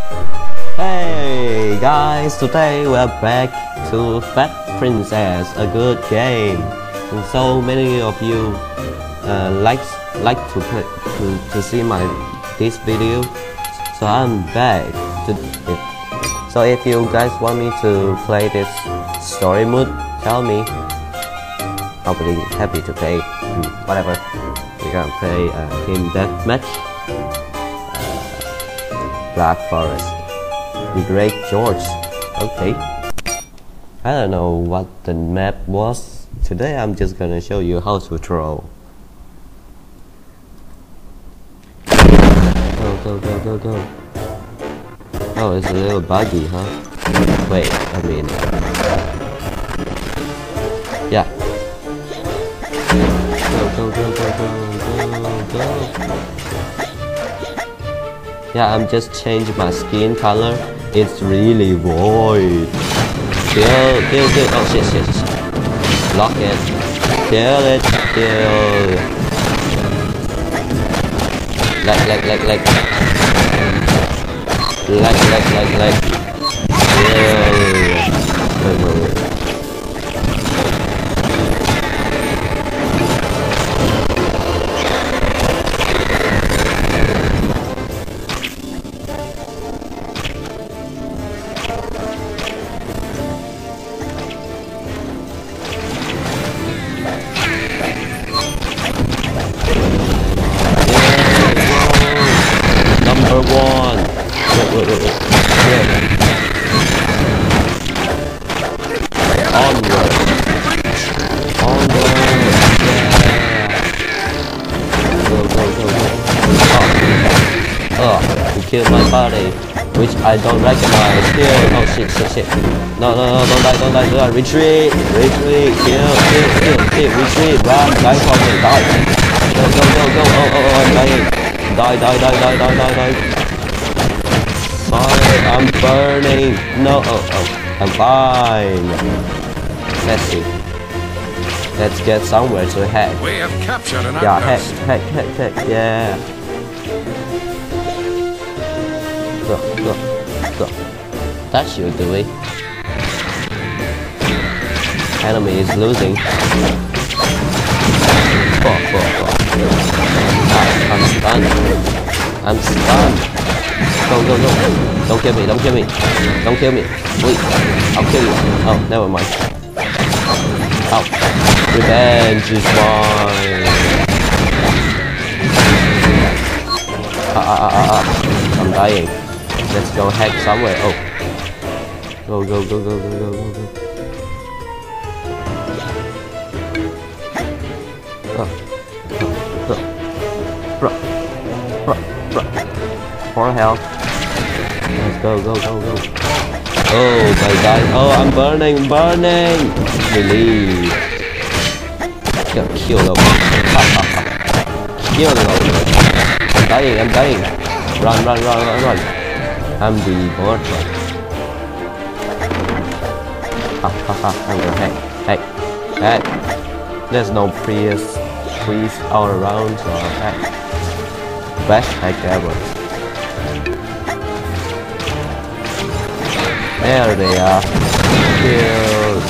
Hey guys, today we are back to Fat Princess, a good game. And so many of you like to see this video, so I'm back to it. So if you guys want me to play this story mode, tell me. I'll be happy to play. Whatever. We're gonna play Team Deathmatch, Black Forest, the Great George. Okay. I don't know what the map was. Today I'm just gonna show you how to throw. Go. Oh, it's a little buggy, huh? Wait a minute. Yeah. Go. Yeah, I'm just changing my skin color. It's really void. Kill. Oh shit. Lock it. Kill it. Like. Wait. Number one. Wait. Onward. Yeah. Go. You killed my body, which I don't recognize. Kill. Oh shit. No, don't die. Retreat. Kill. Retreat. Run. Die for me. Die. Go. Oh, I'm dying. Die. Sorry, I'm burning. No. Oh. I'm fine. Let's see. Let's get somewhere to head. We have captured an outpost. Heck. Yeah. Go. That should do it. Enemy is losing. I'm stunned. Go. Don't kill me. Wait, I'll kill you. Oh, never mind. Ow. Revenge is mine. I'm dying. Let's go hack somewhere. Oh. Go. Bro. For help. Let's go. Oh my god. Oh, I'm burning. Relief. Kill them. Kill them. I'm dying. Run. I'm the board. I'm gonna hack. There's no trees all around, so I'll hack. Best hack ever. There they are. Killed.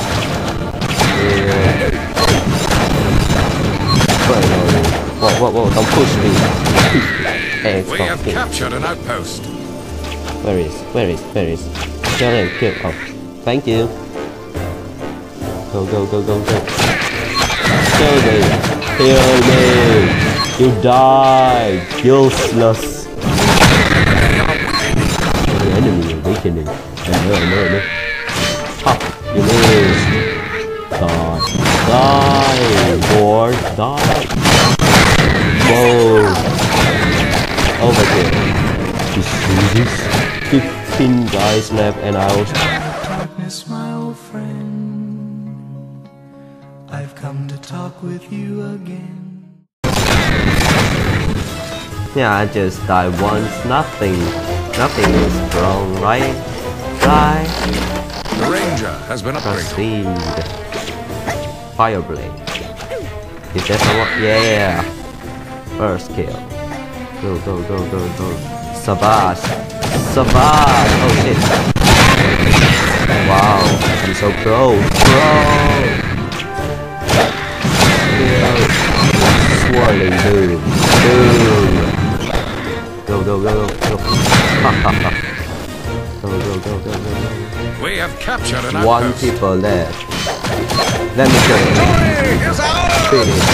Whoa, don't push me. Hey, we have captured an outpost. Where is? Kill him. Oh, thank you. Go. Kill me. You die. Useless. The enemy is weakening. No. Ha! You lose. Die, board. Die. Whoa. Overkill. You see this? 15 guys left and out. Darkness, my old friend. I've come to talk with you again. Yeah, I just died once. Nothing is wrong, right? The Ranger has been upgraded. Proceed. Fireblade. Is that someone? Yeah. First kill. Go. Sabash. Survive! Oh shit! Wow, I'm so pro! Swirling doom! Go! Ha ha ha! Go! We have captured an One outpost. people left. Let me show you. Here's ours.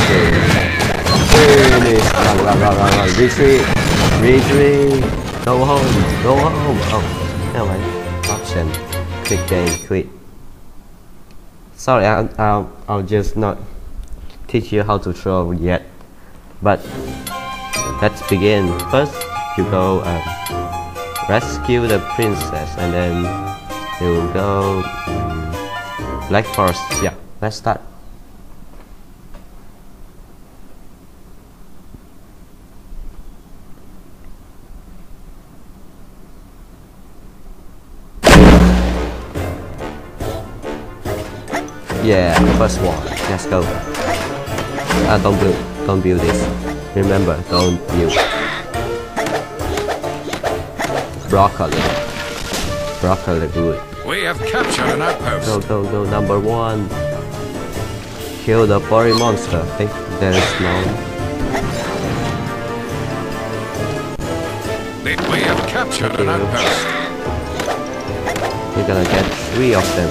Finish! Run! Retreat! Go home! Oh, never mind. Option. Quit game. Quit. Sorry, I'll just not teach you how to throw yet. But let's begin. First, you go rescue the princess, and then you will go Black Forest. Yeah, let's start. Yeah, first one. Let's go. Don't build this. Remember, don't build. Broccoli good. We have captured an outpost. Go, number one. Kill the furry monster. I think there is no. We have captured an outpost. We're gonna get 3 of them.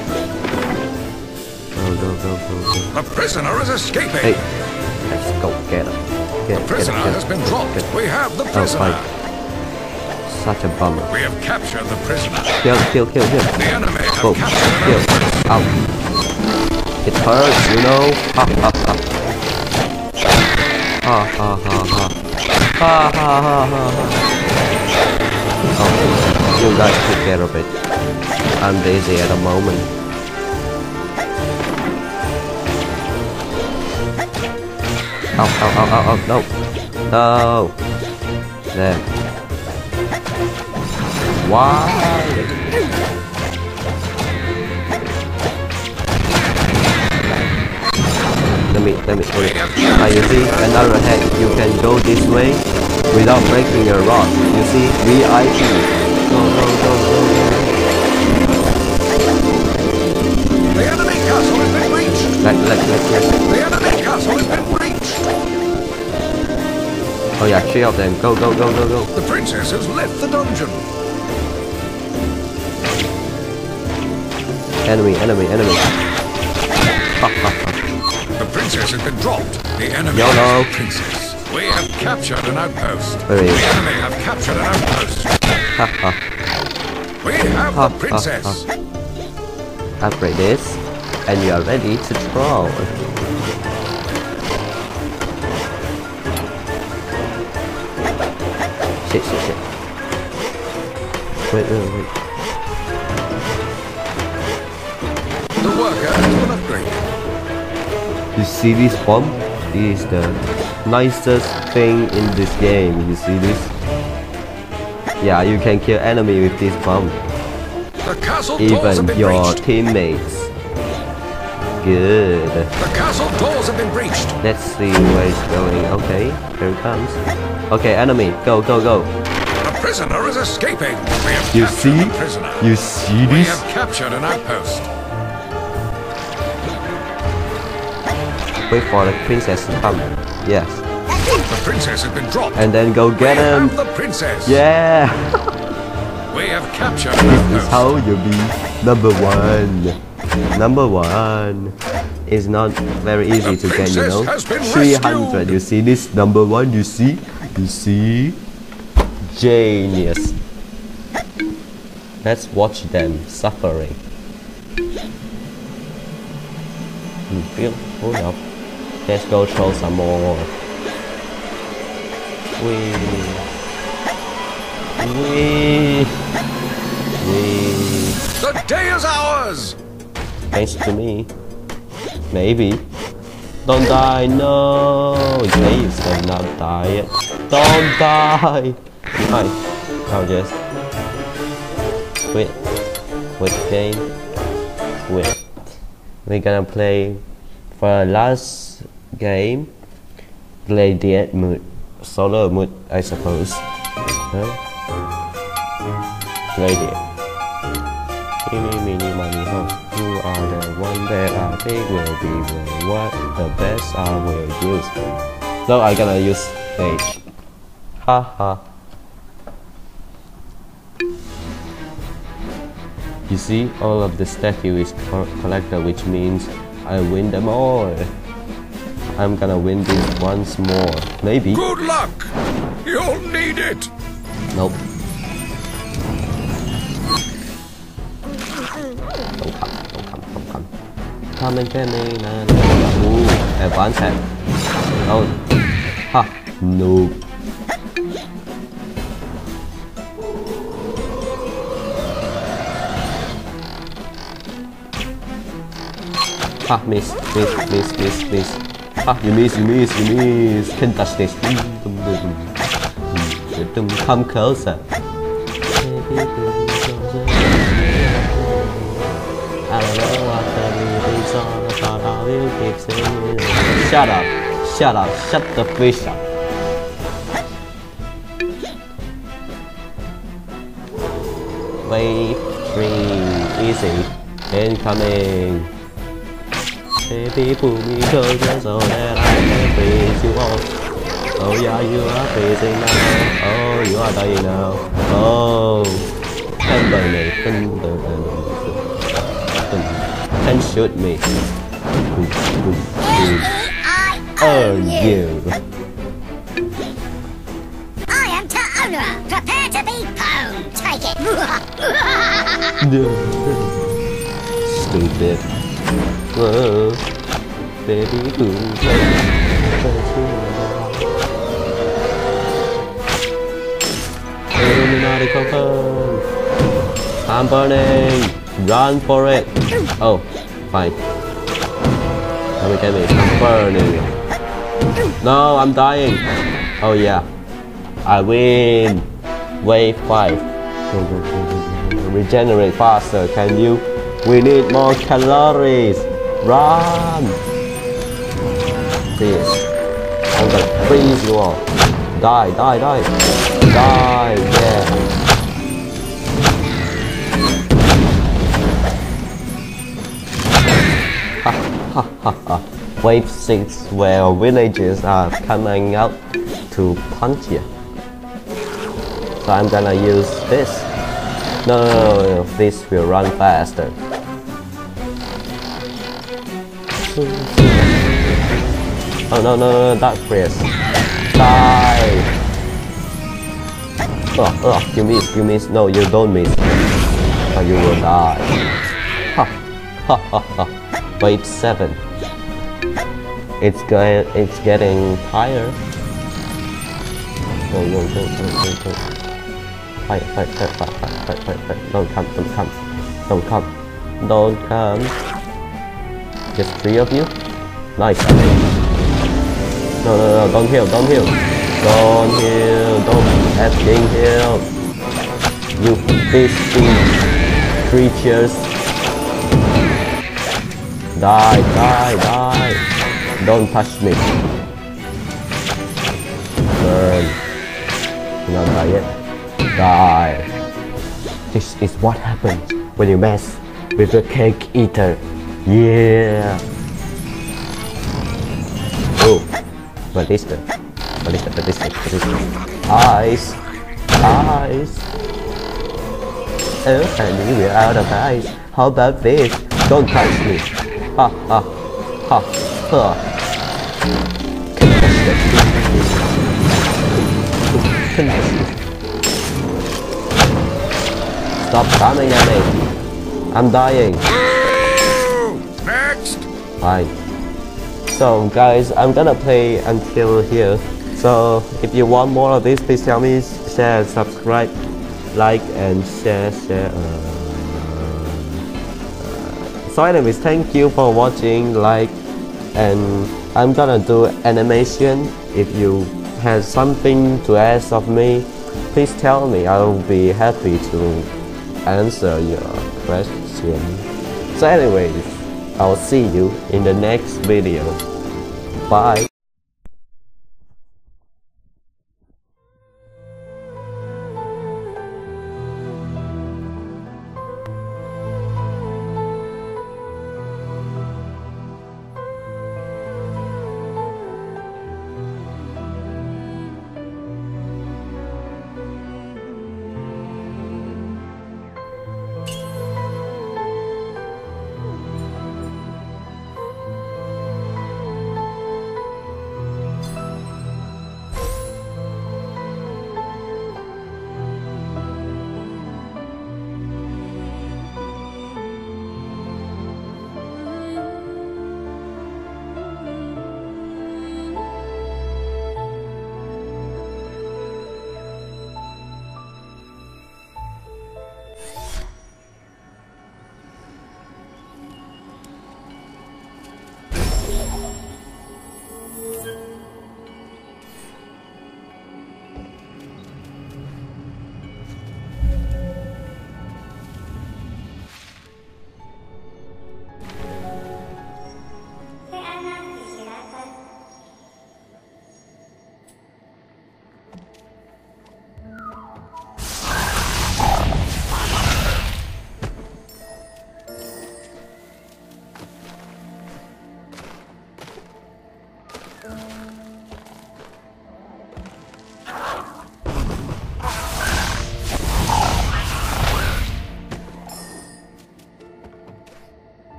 Go. The prisoner is escaping. Hey, let's go get him. The prisoner has been dropped. We have the prisoner. Such a bummer. We have captured the prisoner. Kill. The enemy have Go, captured an kill. outpost. Out. It hurts, you know. Ha. Oh, you guys take care of it. I'm busy at the moment. Oh, no. There. Why? Let me put it. You see, another head. You can go this way without breaking your rod. You see, VIP. Go. The enemy castle has been breached. Let's. The enemy castle has been breached. Oh yeah, 3 of them. Go. The princess has left the dungeon. Enemy. The princess has been dropped. The enemy YOLO. has the princess. We have captured an outpost. Where is The it? enemy have captured an outpost. We have the princess. Upgrade this, and you are ready to throw. Shit. Wait. The worker has been upgraded. You see this bomb? This is the nicest thing in this game. You see this? Yeah, you can kill enemy with this bomb. The castle doors have Even been your breached. teammates. Good. The castle doors have been breached. Let's see where it's going. Okay, here it comes. Okay, enemy, go. The prisoner is escaping. We have You captured see? the prisoner. You see We this? have captured an outpost. Wait for the princess to come. Yes. The princess has been dropped. And then go get we him. have the princess. Yeah. We have captured an This is outpost. how you be number one. Number one. It's not very easy The to get, you know. princess has been 300. rescued. You see this number one? You see? Genius. Let's watch them suffering. Feel hold up. Let's go throw some more. Wee. The day is ours. Thanks to me. Maybe. Don't die, no! Please do not die. Don't die! Fine. I'll just quit. Quit game. Quit. We're gonna play for last game. Play the mode. Solo mode, I suppose. Huh? right here. Eeny, meeny, miny, mo. You are the one that I think will be the best I will use. So I'm gonna use stage. Haha. You see, all of the statue is collected, which means I win them all. I'm gonna win this once more. Maybe. Good luck! You'll need it! Nope. Don't come. Come and get me. Ooh, advanced hand. Oh. Ha. No. Ha, miss. Ha, you miss. Can't touch this. Come closer. I don't know what the lyrics are, but I will keep singing. Shut up. Shut the fish up. Wave 3, easy. Incoming. Baby, pull me closer so that I can freeze you off. Oh yeah, you are freezing now. Oh, you are dying now. Oh, thunder. And shoot me. Oh, you. I am Ta'Onra. Prepare to be pwned. Take it. Stupid. Whoa, baby, Illuminati confirmed. I'm burning. Run for it. Oh, fine. Let me get me. I'm burning. No, I'm dying. Oh yeah, I win. Wave 5. Regenerate faster. Can you? We need more calories. Run! Please. I'm gonna freeze you all. Die, yeah. Ha. Wave 6, where villagers are coming out to punch you. So I'm gonna use this. No, this will run faster. Oh no, dark freeze. Die! Oh, you miss. No, you don't miss. Oh, you will die. Ha. Wave 7. It's getting higher. Go. Fight. Don't come. Just 3 of you? Nice. No, don't heal. Don't effing heal. You fishy creatures. Die. Don't touch me. Burn. You're not die yet. Die. This is what happens when you mess with a cake eater. Yeah. Oh, ballista. Ice. Oh, honey, we're out of ice. How about this? Don't touch me. Ha. Stop coming at me. I'm dying. Next! Fine. So guys, I'm gonna play until here. So if you want more of this, please tell me, share, subscribe, like and share. So anyways, thank you for watching, and I'm gonna do animation. If you have something to ask of me, please tell me. I will be happy to answer your question. So anyways, I'll see you in the next video. Bye.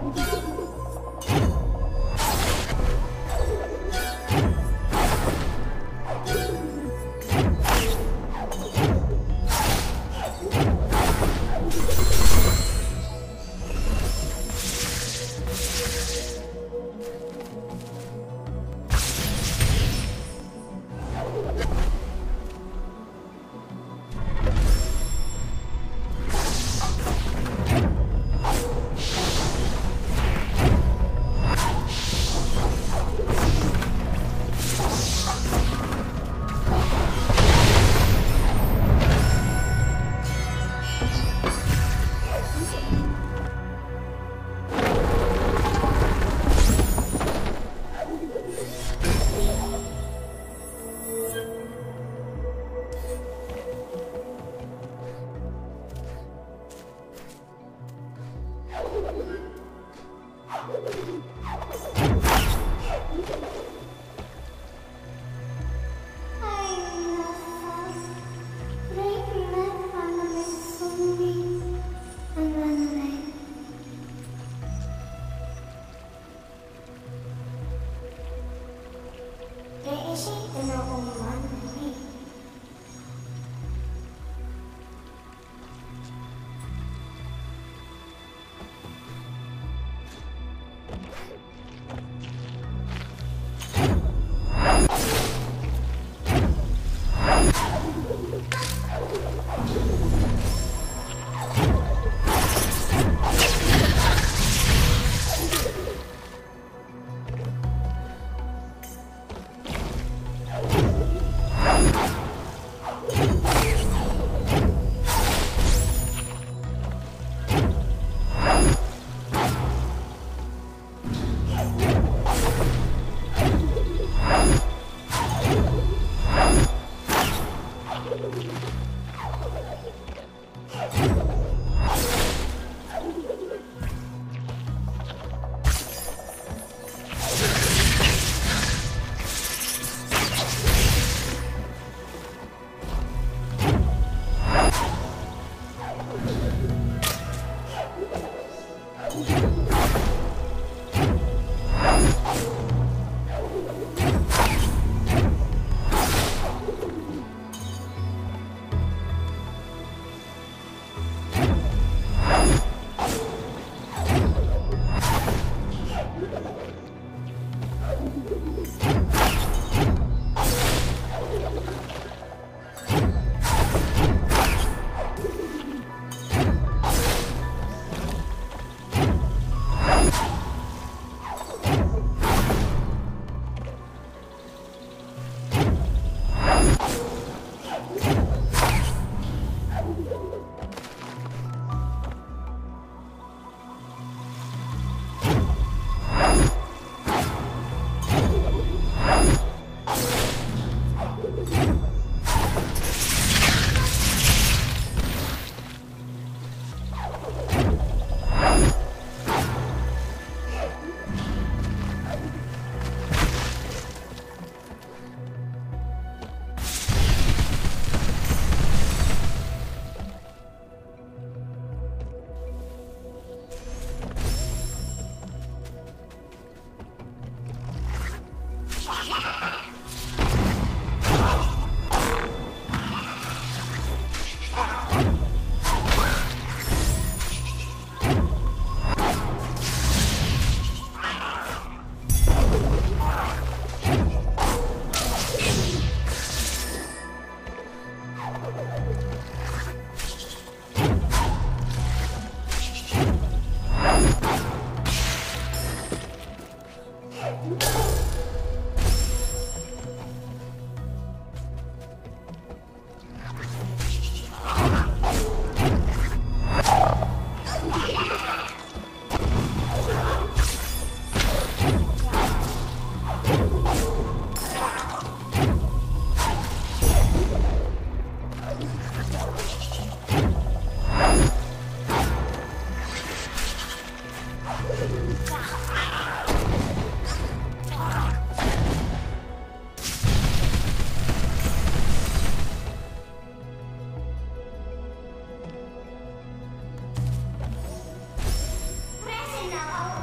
Pressing the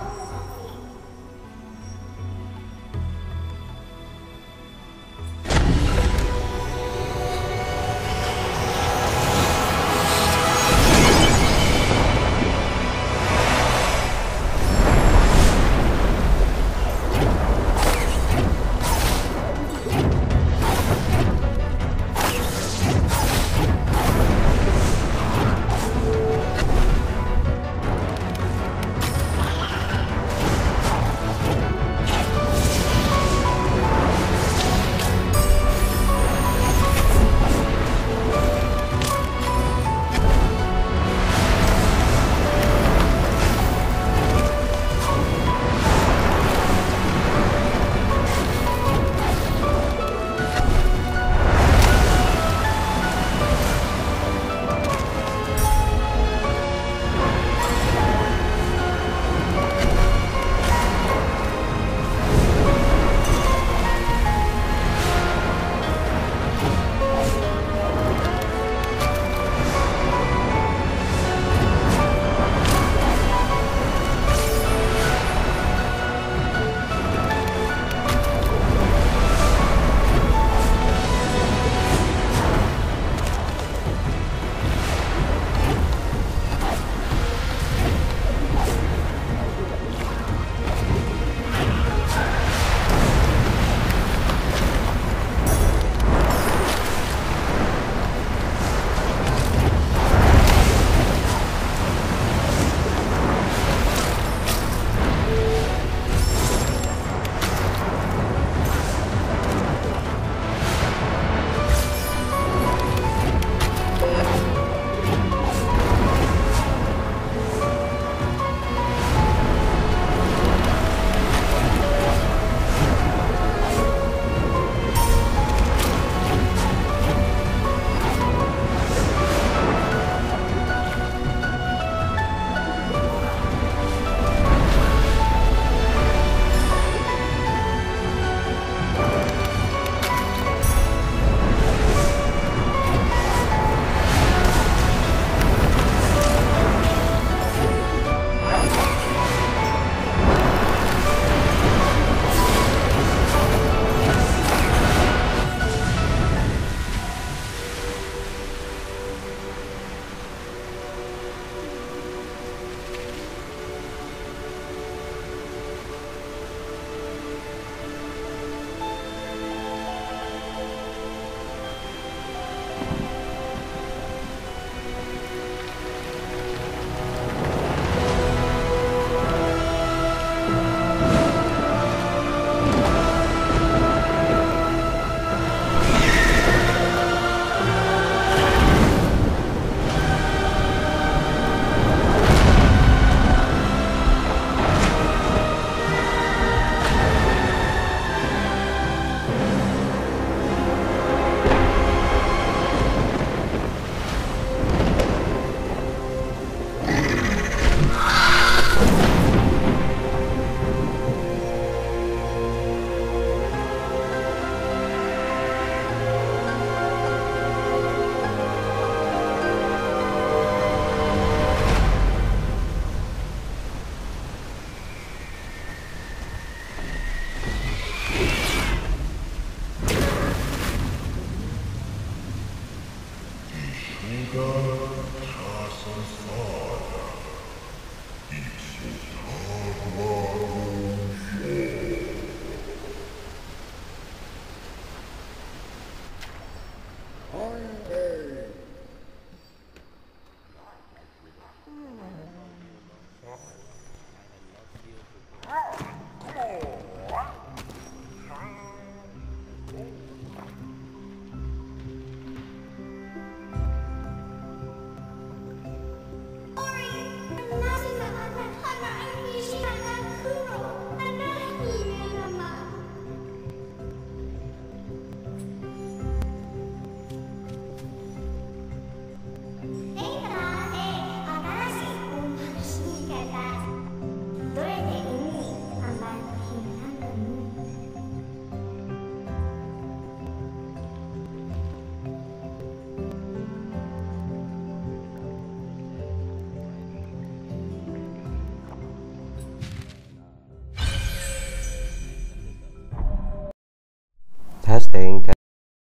Testing.